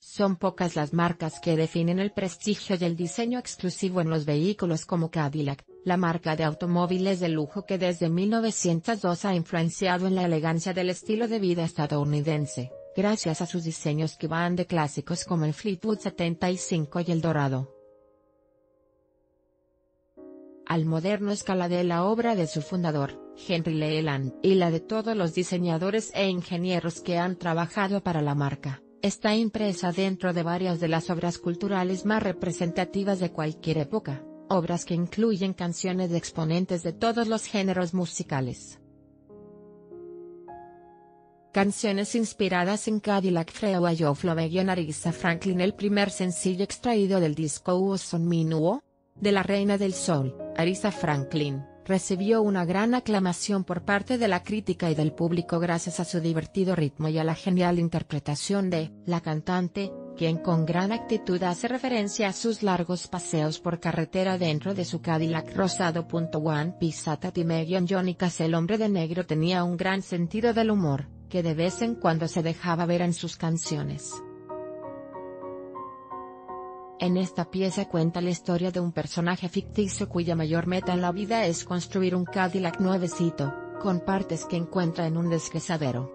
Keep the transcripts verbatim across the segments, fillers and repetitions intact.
Son pocas las marcas que definen el prestigio y el diseño exclusivo en los vehículos como Cadillac, la marca de automóviles de lujo que desde mil novecientos dos ha influenciado en la elegancia del estilo de vida estadounidense, gracias a sus diseños que van de clásicos como el Fleetwood setenta y cinco y el dorado, al moderno escala de la obra de su fundador, Henry Leland, y la de todos los diseñadores e ingenieros que han trabajado para la marca. Está impresa dentro de varias de las obras culturales más representativas de cualquier época, obras que incluyen canciones de exponentes de todos los géneros musicales. Canciones inspiradas en Cadillac Freeway of Love y Aretha Franklin. El primer sencillo extraído del disco Was on Me Now, de la reina del soul, Aretha Franklin, recibió una gran aclamación por parte de la crítica y del público gracias a su divertido ritmo y a la genial interpretación de la cantante, quien con gran actitud hace referencia a sus largos paseos por carretera dentro de su Cadillac rosado. One Piece at a Megan Johnny Cash. El hombre de negro tenía un gran sentido del humor, que de vez en cuando se dejaba ver en sus canciones. En esta pieza cuenta la historia de un personaje ficticio cuya mayor meta en la vida es construir un Cadillac nuevecito, con partes que encuentra en un desguazadero.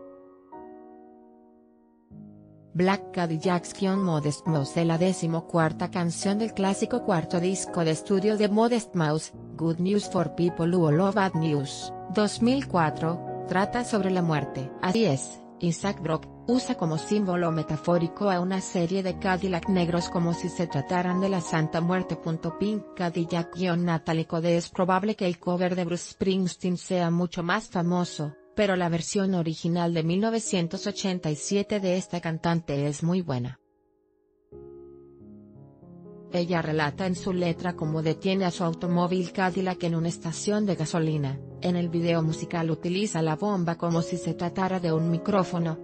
Black Cadillacs con Modest Mouse. De la decimocuarta canción del clásico cuarto disco de estudio de Modest Mouse, Good News for People Who Love Bad News, dos mil cuatro, trata sobre la muerte. Así es, Isaac Brock usa como símbolo metafórico a una serie de Cadillac negros como si se trataran de la Santa Muerte. Pink Cadillac-Natalie Code. Es probable que el cover de Bruce Springsteen sea mucho más famoso, pero la versión original de mil novecientos ochenta y siete de esta cantante es muy buena. Ella relata en su letra cómo detiene a su automóvil Cadillac en una estación de gasolina. En el video musical utiliza la bomba como si se tratara de un micrófono.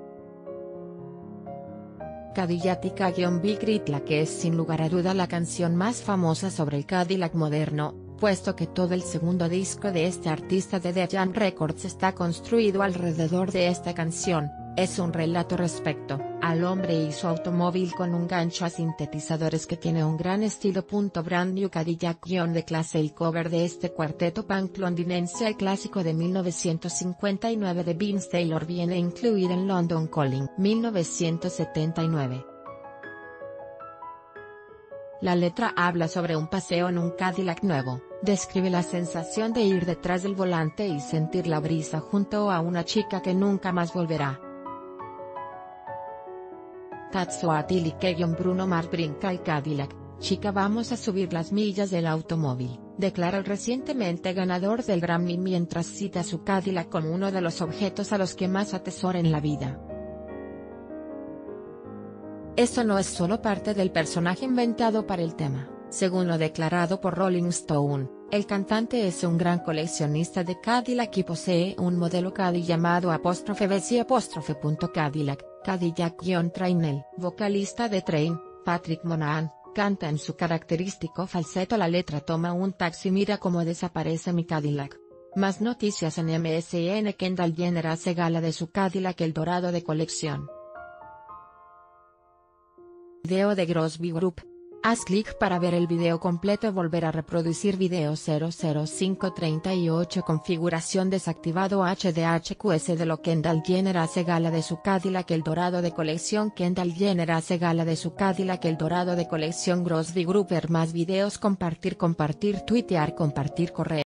Cadillac-Big Rit, que es sin lugar a duda la canción más famosa sobre el Cadillac moderno, puesto que todo el segundo disco de este artista de Def Jam Records está construido alrededor de esta canción. Es un relato respecto al hombre y su automóvil con un gancho a sintetizadores que tiene un gran estilo. Brand New Cadillac-de clase. El cover de este cuarteto punk londinense al clásico de mil novecientos cincuenta y nueve de Vince Taylor viene incluido en London Calling mil novecientos setenta y nueve. La letra habla sobre un paseo en un Cadillac nuevo, describe la sensación de ir detrás del volante y sentir la brisa junto a una chica que nunca más volverá. Tatsuatili Keyon. Bruno Mars brinca al Cadillac, chica, vamos a subir las millas del automóvil, declara el recientemente ganador del Grammy mientras cita su Cadillac como uno de los objetos a los que más atesora en la vida. Eso no es solo parte del personaje inventado para el tema. Según lo declarado por Rolling Stone, el cantante es un gran coleccionista de Cadillac y posee un modelo Caddy llamado apóstrofe Bessie apóstrofe punto Cadillac, Cadillac-Trainel. Vocalista de Train, Patrick Monahan, canta en su característico falseto la letra: toma un taxi, mira cómo desaparece mi Cadillac. Más noticias en M S N. Kendall Jenner hace gala de su Cadillac el dorado de colección. Video de Crosby Group. Haz clic para ver el video completo. Volver a reproducir video. Cero cero cinco treinta y ocho. Configuración desactivado. H D H Q S de lo Kendall Jenner hace gala de su Cadillac el dorado de colección. Kendall Jenner hace gala de su Cadillac el dorado de colección. Crosby Group. Ver más videos. Compartir compartir tuitear compartir correo.